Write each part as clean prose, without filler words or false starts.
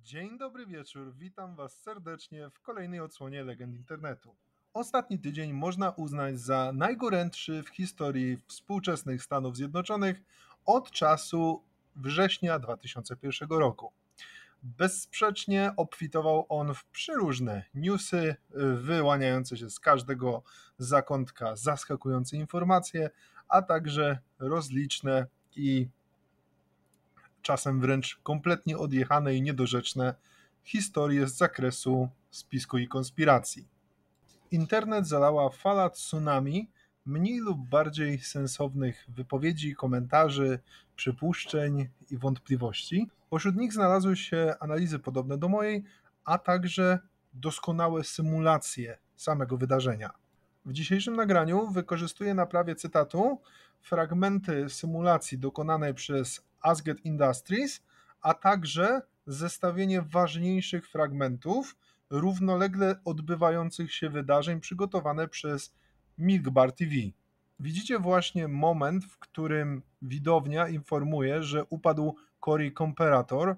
Dzień dobry wieczór, witam Was serdecznie w kolejnej odsłonie Legend Internetu. Ostatni tydzień można uznać za najgorętszy w historii współczesnych Stanów Zjednoczonych od czasu września 2001 roku. Bezsprzecznie obfitował on w przeróżne newsy, wyłaniające się z każdego zakątka zaskakujące informacje, a także rozliczne i czasem wręcz kompletnie odjechane i niedorzeczne historie z zakresu spisku i konspiracji. Internet zalała fala tsunami mniej lub bardziej sensownych wypowiedzi, komentarzy, przypuszczeń i wątpliwości. Pośród nich znalazły się analizy podobne do mojej, a także doskonałe symulacje samego wydarzenia. W dzisiejszym nagraniu wykorzystuję na prawie cytatu fragmenty symulacji dokonanej przez Asgard Industries, a także zestawienie ważniejszych fragmentów równolegle odbywających się wydarzeń przygotowane przez Milkbar TV. Widzicie właśnie moment, w którym widownia informuje, że upadł Cory Comperator,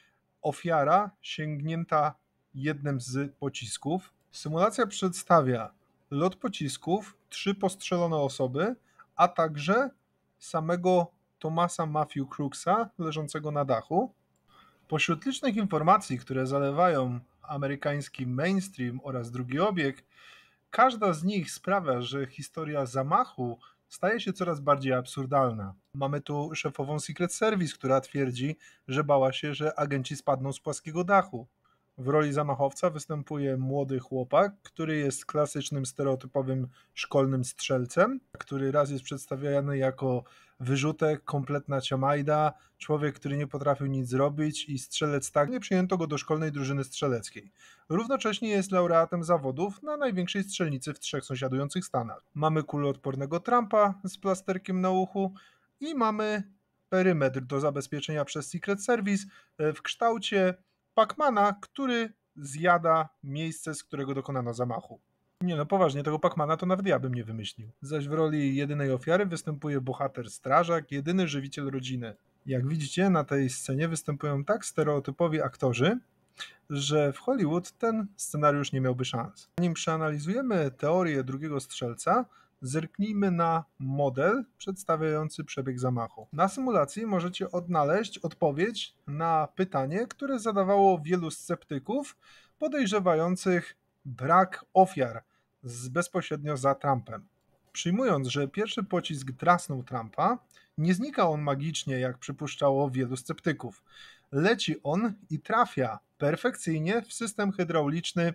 ofiara sięgnięta jednym z pocisków. Symulacja przedstawia lot pocisków, 3 postrzelone osoby, a także samego Thomasa Matthew Crooksa leżącego na dachu. Pośród licznych informacji, które zalewają amerykański mainstream oraz drugi obieg, każda z nich sprawia, że historia zamachu staje się coraz bardziej absurdalna. Mamy tu szefową Secret Service, która twierdzi, że bała się, że agenci spadną z płaskiego dachu. W roli zamachowca występuje młody chłopak, który jest klasycznym, stereotypowym szkolnym strzelcem, który raz jest przedstawiany jako wyrzutek, kompletna ciamajda, człowiek, który nie potrafił nic zrobić i strzelec tak, nie przyjęto go do szkolnej drużyny strzeleckiej. Równocześnie jest laureatem zawodów na największej strzelnicy w 3 sąsiadujących stanach. Mamy kuloodpornego Trumpa z plasterkiem na uchu i mamy perymetr do zabezpieczenia przez Secret Service w kształcie Pacmana, który zjada miejsce, z którego dokonano zamachu. Nie no, poważnie, tego Pacmana to nawet ja bym nie wymyślił. Zaś w roli jedynej ofiary występuje bohater strażak, jedyny żywiciel rodziny. Jak widzicie, na tej scenie występują tak stereotypowi aktorzy, że w Hollywood ten scenariusz nie miałby szans. Zanim przeanalizujemy teorię drugiego strzelca, zerknijmy na model przedstawiający przebieg zamachu. Na symulacji możecie odnaleźć odpowiedź na pytanie, które zadawało wielu sceptyków podejrzewających brak ofiar bezpośrednio za Trumpem. Przyjmując, że pierwszy pocisk drasnął Trumpa, nie znika on magicznie, jak przypuszczało wielu sceptyków. Leci on i trafia perfekcyjnie w system hydrauliczny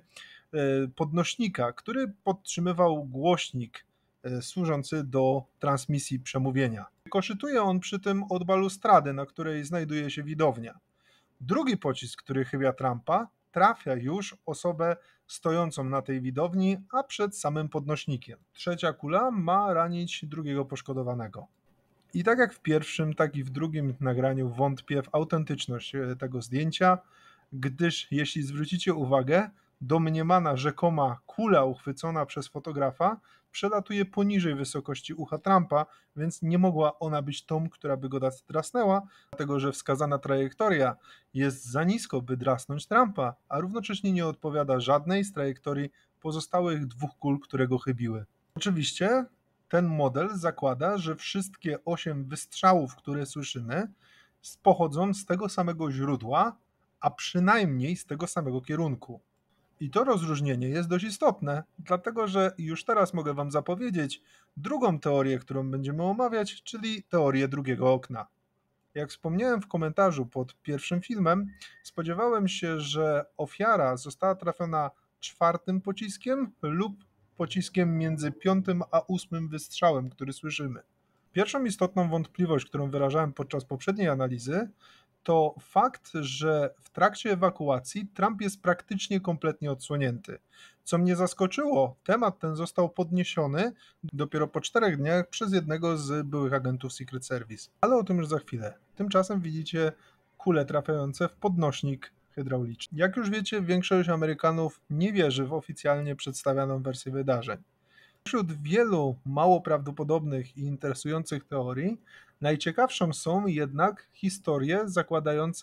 podnośnika, który podtrzymywał głośnik służący do transmisji przemówienia. Koszytuje on przy tym od balustrady, na której znajduje się widownia. Drugi pocisk, który chybia Trumpa, trafia już osobę stojącą na tej widowni, a przed samym podnośnikiem. Trzecia kula ma ranić drugiego poszkodowanego. I tak jak w pierwszym, tak i w drugim nagraniu wątpię w autentyczność tego zdjęcia, gdyż jeśli zwrócicie uwagę, domniemana rzekoma kula uchwycona przez fotografa przelatuje poniżej wysokości ucha Trumpa, więc nie mogła ona być tą, która by go drasnęła, dlatego że wskazana trajektoria jest za nisko, by drasnąć Trumpa, a równocześnie nie odpowiada żadnej z trajektorii pozostałych 2 kul, które go chybiły. Oczywiście ten model zakłada, że wszystkie 8 wystrzałów, które słyszymy, pochodzą z tego samego źródła, a przynajmniej z tego samego kierunku. I to rozróżnienie jest dość istotne, dlatego że już teraz mogę Wam zapowiedzieć drugą teorię, którą będziemy omawiać, czyli teorię drugiego okna. Jak wspomniałem w komentarzu pod pierwszym filmem, spodziewałem się, że ofiara została trafiona 4. pociskiem lub pociskiem między 5. a 8. wystrzałem, który słyszymy. Pierwszą istotną wątpliwość, którą wyrażałem podczas poprzedniej analizy, to fakt, że w trakcie ewakuacji Trump jest praktycznie kompletnie odsłonięty. Co mnie zaskoczyło, temat ten został podniesiony dopiero po 4 dniach przez jednego z byłych agentów Secret Service. Ale o tym już za chwilę. Tymczasem widzicie kule trafiające w podnośnik hydrauliczny. Jak już wiecie, większość Amerykanów nie wierzy w oficjalnie przedstawianą wersję wydarzeń. Wśród wielu mało prawdopodobnych i interesujących teorii, najciekawszą są jednak historie zakładające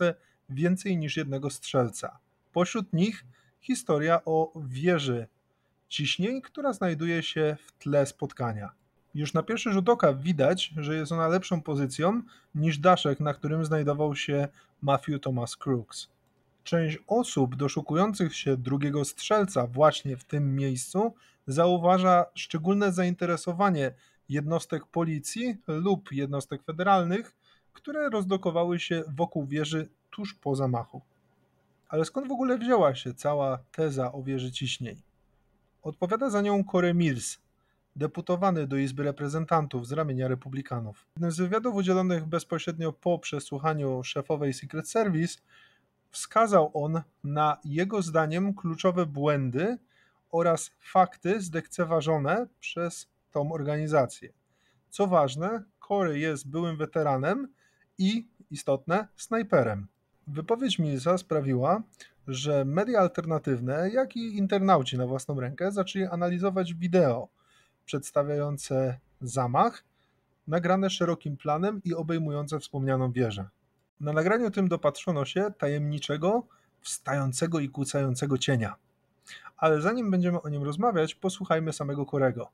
więcej niż jednego strzelca. Pośród nich historia o wieży ciśnień, która znajduje się w tle spotkania. Już na pierwszy rzut oka widać, że jest ona lepszą pozycją niż daszek, na którym znajdował się Matthew Thomas Crooks. Część osób doszukujących się drugiego strzelca właśnie w tym miejscu zauważa szczególne zainteresowanie jednostek policji lub jednostek federalnych, które rozlokowały się wokół wieży tuż po zamachu. Ale skąd w ogóle wzięła się cała teza o wieży ciśnień? Odpowiada za nią Corey Mills, deputowany do Izby Reprezentantów z ramienia Republikanów. W jednym z wywiadów udzielonych bezpośrednio po przesłuchaniu szefowej Secret Service wskazał on na jego zdaniem kluczowe błędy oraz fakty zdekceważone przez tą organizację. Co ważne, Corey jest byłym weteranem i, istotne, snajperem. Wypowiedź Millsa sprawiła, że media alternatywne, jak i internauci na własną rękę zaczęli analizować wideo przedstawiające zamach, nagrane szerokim planem i obejmujące wspomnianą wieżę. Na nagraniu tym dopatrzono się tajemniczego, wstającego i kłócającego cienia. Ale zanim będziemy o nim rozmawiać, posłuchajmy samego Corego.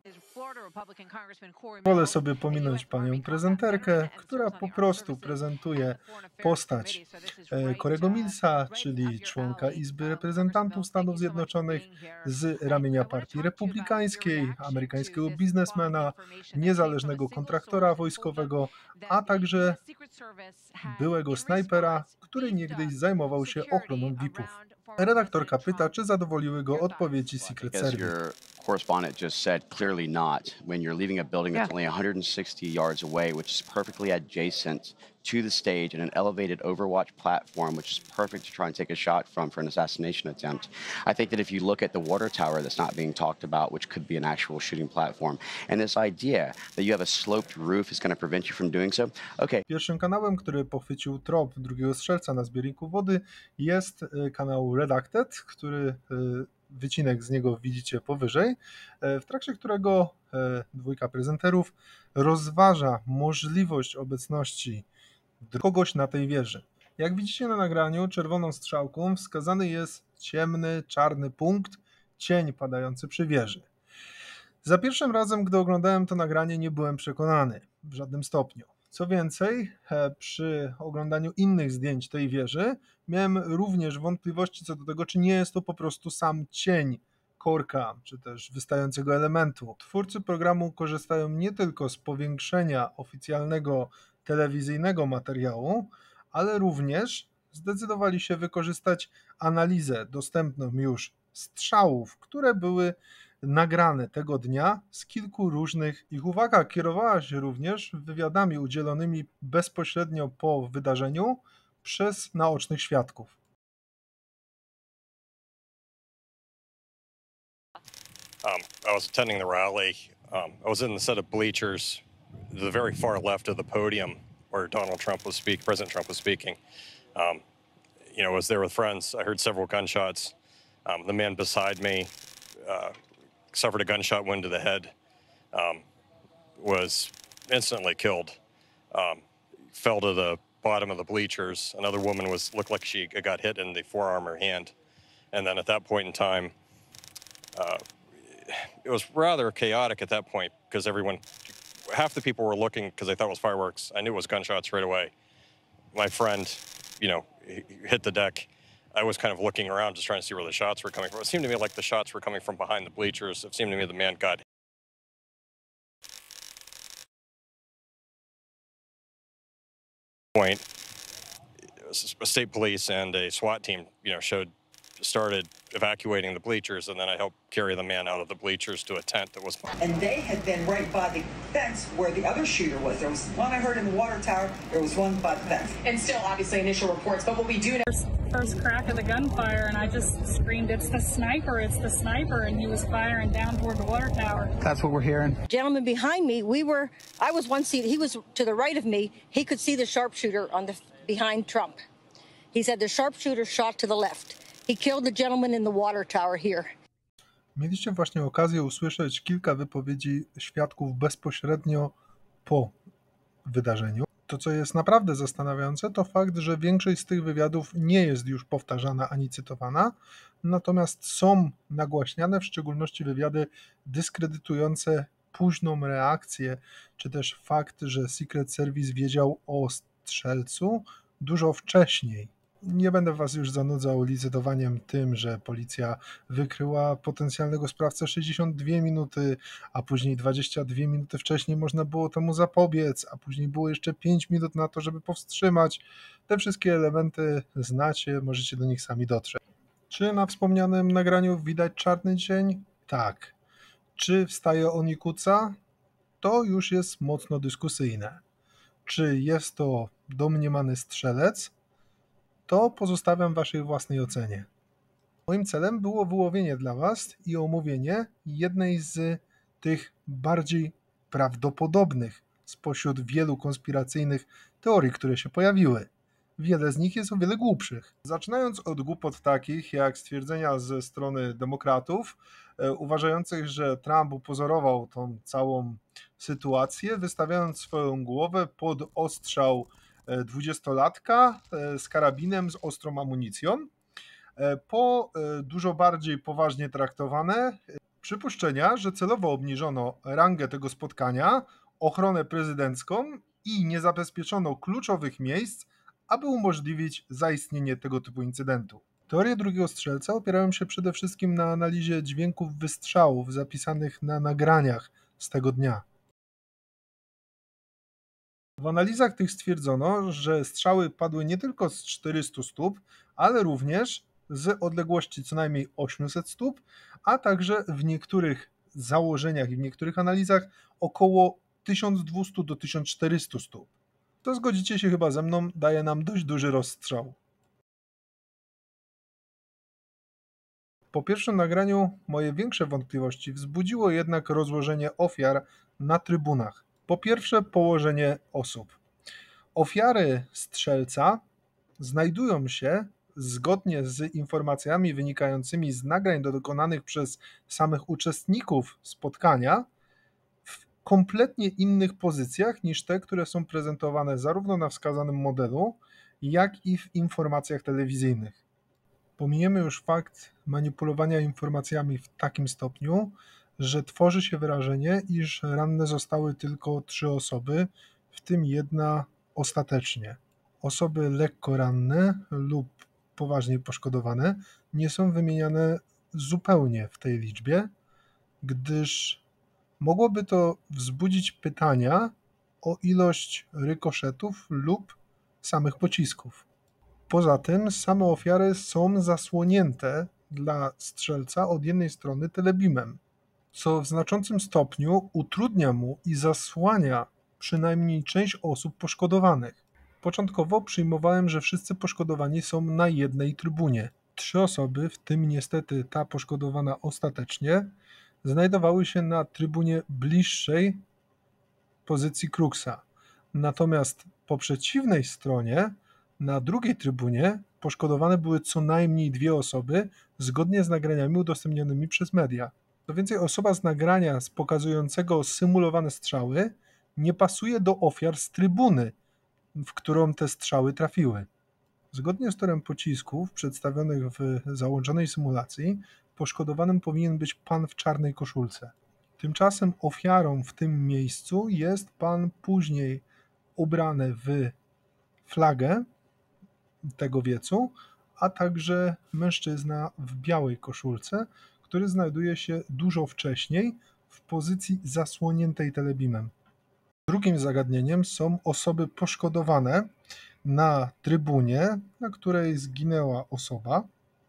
Wolę sobie pominąć panią prezenterkę, która po prostu prezentuje postać Corego Millsa, czyli członka Izby Reprezentantów Stanów Zjednoczonych z ramienia Partii Republikańskiej, amerykańskiego biznesmena, niezależnego kontraktora wojskowego, a także byłego snajpera, który niegdyś zajmował się ochroną VIP-ów. Redaktorka pyta, czy zadowoliły go odpowiedzi Secret Service. Correspondent just said, clearly not. When you're leaving a building that's only 160 yards away, which is perfectly adjacent to the stage and an elevated overwatch platform, which is perfect to try and take a shot from for an assassination attempt. I think that if you look at the water tower that's not being talked about, which could be an actual shooting platform, and this idea that you have a sloped roof is going to prevent you from doing so, okay. Pierwszym kanałem, który pochwycił trop drugiego strzelca na zbiorniku wody, jest kanał Redacted, który wycinek z niego widzicie powyżej, w trakcie którego dwójka prezenterów rozważa możliwość obecności kogoś na tej wieży. Jak widzicie na nagraniu, czerwoną strzałką wskazany jest ciemny, czarny punkt, cień padający przy wieży. Za pierwszym razem, gdy oglądałem to nagranie, nie byłem przekonany w żadnym stopniu. Co więcej, przy oglądaniu innych zdjęć tej wieży miałem również wątpliwości co do tego, czy nie jest to po prostu sam cień korka, czy też wystającego elementu. Twórcy programu korzystają nie tylko z powiększenia oficjalnego telewizyjnego materiału, ale również zdecydowali się wykorzystać analizę dostępną już strzałów, które były nagrane tego dnia z kilku różnych. Ich uwaga kierowała się również wywiadami udzielonymi bezpośrednio po wydarzeniu przez naocznych świadków. I was attending the rally. I was in the set of bleachers, the very far left of the podium where President Trump was speaking. I was there with friends. I heard several gunshots. The man beside me suffered a gunshot wound to the head, was instantly killed, fell to the bottom of the bleachers. Another woman looked like she got hit in the forearm or hand. And then at that point in time, it was rather chaotic at that point because half the people were looking because they thought it was fireworks. I knew it was gunshots right away. My friend, hit the deck. I was kind of looking around just trying to see where the shots were coming from. It seemed to me like the shots were coming from behind the bleachers. It seemed to me the man got point. State police and a SWAT team, started evacuating the bleachers, and then I helped carry the man out of the bleachers to a tent that was... And they had been right by the fence where the other shooter was. There was one I heard in the water tower. There was one by the fence. And still, obviously, initial reports. But what we do know... First crack of the gunfire, and I just screamed, it's the sniper, and he was firing down toward the water tower. That's what we're hearing. Gentleman behind me, I was one seat, he was to the right of me. He could see the sharpshooter behind Trump. He said the sharpshooter shot to the left. He killed the gentleman in the water tower here. Mieliście właśnie okazję usłyszeć kilka wypowiedzi świadków bezpośrednio po wydarzeniu. To, co jest naprawdę zastanawiające, to fakt, że większość z tych wywiadów nie jest już powtarzana ani cytowana, natomiast są nagłaśniane, w szczególności wywiady dyskredytujące późną reakcję, czy też fakt, że Secret Service wiedział o strzelcu dużo wcześniej. Nie będę was już zanudzał licytowaniem tym, że policja wykryła potencjalnego sprawcę 62 minuty, a później 22 minuty wcześniej można było temu zapobiec, a później było jeszcze 5 minut na to, żeby powstrzymać. Te wszystkie elementy znacie, możecie do nich sami dotrzeć. Czy na wspomnianym nagraniu widać czarny cień? Tak. Czy wstaje on i kuca? To już jest mocno dyskusyjne. Czy jest to domniemany strzelec? To pozostawiam waszej własnej ocenie. Moim celem było wyłowienie dla was i omówienie jednej z tych bardziej prawdopodobnych spośród wielu konspiracyjnych teorii, które się pojawiły. Wiele z nich jest o wiele głupszych. Zaczynając od głupot takich jak stwierdzenia ze strony demokratów, uważających, że Trump upozorował tą całą sytuację, wystawiając swoją głowę pod ostrzał 20-latka z karabinem z ostrą amunicją, po dużo bardziej poważnie traktowane przypuszczenia, że celowo obniżono rangę tego spotkania, ochronę prezydencką i nie zabezpieczono kluczowych miejsc, aby umożliwić zaistnienie tego typu incydentu. Teorie drugiego strzelca opierają się przede wszystkim na analizie dźwięków wystrzałów zapisanych na nagraniach z tego dnia. W analizach tych stwierdzono, że strzały padły nie tylko z 400 stóp, ale również z odległości co najmniej 800 stóp, a także w niektórych założeniach i w niektórych analizach około 1200 do 1400 stóp. To zgodzicie się chyba ze mną, daje nam dość duży rozstrzał. Po pierwszym nagraniu moje większe wątpliwości wzbudziło jednak rozłożenie ofiar na trybunach. Po pierwsze, położenie osób. Ofiary strzelca znajdują się, zgodnie z informacjami wynikającymi z nagrań dokonanych przez samych uczestników spotkania, w kompletnie innych pozycjach niż te, które są prezentowane zarówno na wskazanym modelu, jak i w informacjach telewizyjnych. Pominiemy już fakt manipulowania informacjami w takim stopniu, że tworzy się wrażenie, iż ranne zostały tylko 3 osoby, w tym jedna ostatecznie. Osoby lekko ranne lub poważnie poszkodowane nie są wymieniane zupełnie w tej liczbie, gdyż mogłoby to wzbudzić pytania o ilość rykoszetów lub samych pocisków. Poza tym same ofiary są zasłonięte dla strzelca od jednej strony telebimem, co w znaczącym stopniu utrudnia mu i zasłania przynajmniej część osób poszkodowanych. Początkowo przyjmowałem, że wszyscy poszkodowani są na jednej trybunie. 3 osoby, w tym niestety ta poszkodowana ostatecznie, znajdowały się na trybunie bliższej pozycji Cruxa. Natomiast po przeciwnej stronie, na drugiej trybunie, poszkodowane były co najmniej 2 osoby, zgodnie z nagraniami udostępnionymi przez media. Co więcej, osoba z nagrania pokazującego symulowane strzały nie pasuje do ofiar z trybuny, w którą te strzały trafiły. Zgodnie z torem pocisków przedstawionych w załączonej symulacji, poszkodowanym powinien być pan w czarnej koszulce. Tymczasem ofiarą w tym miejscu jest pan później ubrany w flagę tego wiecu, a także mężczyzna w białej koszulce, który znajduje się dużo wcześniej w pozycji zasłoniętej telebimem. Drugim zagadnieniem są osoby poszkodowane na trybunie, na której zginęła osoba,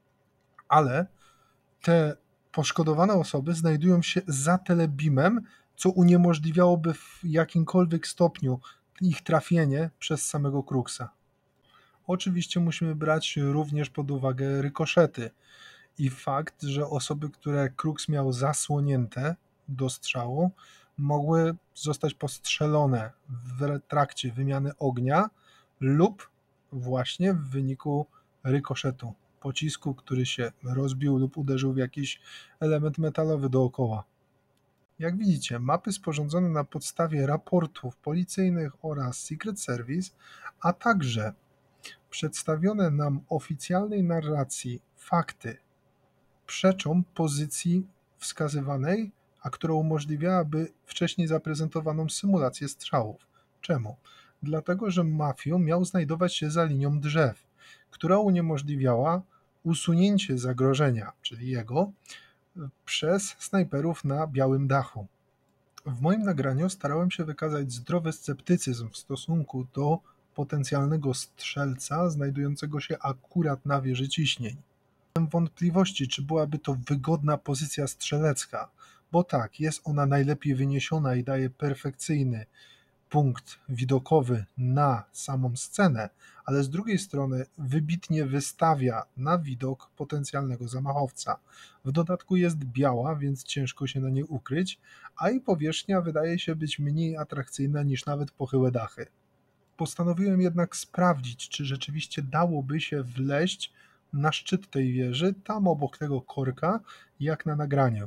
ale te poszkodowane osoby znajdują się za telebimem, co uniemożliwiałoby w jakimkolwiek stopniu ich trafienie przez samego Cruxa. Oczywiście musimy brać również pod uwagę rykoszety i fakt, że osoby, które Crux miał zasłonięte do strzału, mogły zostać postrzelone w trakcie wymiany ognia lub właśnie w wyniku rykoszetu, pocisku, który się rozbił lub uderzył w jakiś element metalowy dookoła. Jak widzicie, mapy sporządzone na podstawie raportów policyjnych oraz Secret Service, a także przedstawione nam oficjalnej narracji fakty przeczą pozycji wskazywanej, a która umożliwiałaby wcześniej zaprezentowaną symulację strzałów. Czemu? Dlatego, że Matthew miał znajdować się za linią drzew, która uniemożliwiała usunięcie zagrożenia, czyli jego, przez snajperów na białym dachu. W moim nagraniu starałem się wykazać zdrowy sceptycyzm w stosunku do potencjalnego strzelca znajdującego się akurat na wieży ciśnień. Mam wątpliwości, czy byłaby to wygodna pozycja strzelecka, bo tak, jest ona najlepiej wyniesiona i daje perfekcyjny punkt widokowy na samą scenę, ale z drugiej strony wybitnie wystawia na widok potencjalnego zamachowca. W dodatku jest biała, więc ciężko się na niej ukryć, a i powierzchnia wydaje się być mniej atrakcyjna niż nawet pochyłe dachy. Postanowiłem jednak sprawdzić, czy rzeczywiście dałoby się wleźć na szczyt tej wieży, tam obok tego korka, jak na nagraniu.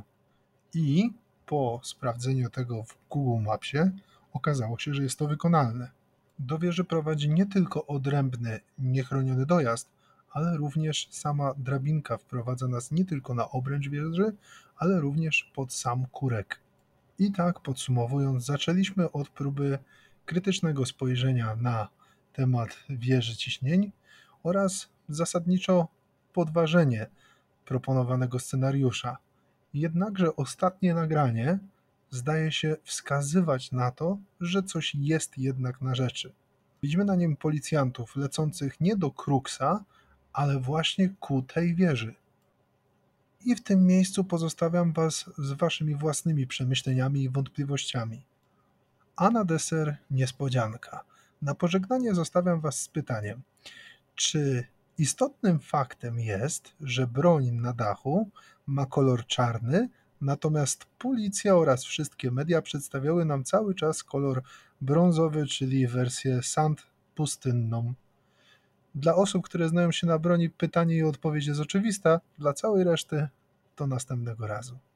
I po sprawdzeniu tego w Google Mapsie okazało się, że jest to wykonalne. Do wieży prowadzi nie tylko odrębny, niechroniony dojazd, ale również sama drabinka wprowadza nas nie tylko na obręcz wieży, ale również pod sam kurek. I tak podsumowując, zaczęliśmy od próby krytycznego spojrzenia na temat wieży ciśnień oraz zasadniczo podważenie proponowanego scenariusza. Jednakże ostatnie nagranie zdaje się wskazywać na to, że coś jest jednak na rzeczy. Widzimy na nim policjantów lecących nie do Crooks'a, ale właśnie ku tej wieży. I w tym miejscu pozostawiam Was z Waszymi własnymi przemyśleniami i wątpliwościami. A na deser niespodzianka. Na pożegnanie zostawiam Was z pytaniem, czy istotnym faktem jest, że broń na dachu ma kolor czarny, natomiast policja oraz wszystkie media przedstawiały nam cały czas kolor brązowy, czyli wersję sand pustynną. Dla osób, które znają się na broni, pytanie i odpowiedź jest oczywista, dla całej reszty to następnego razu.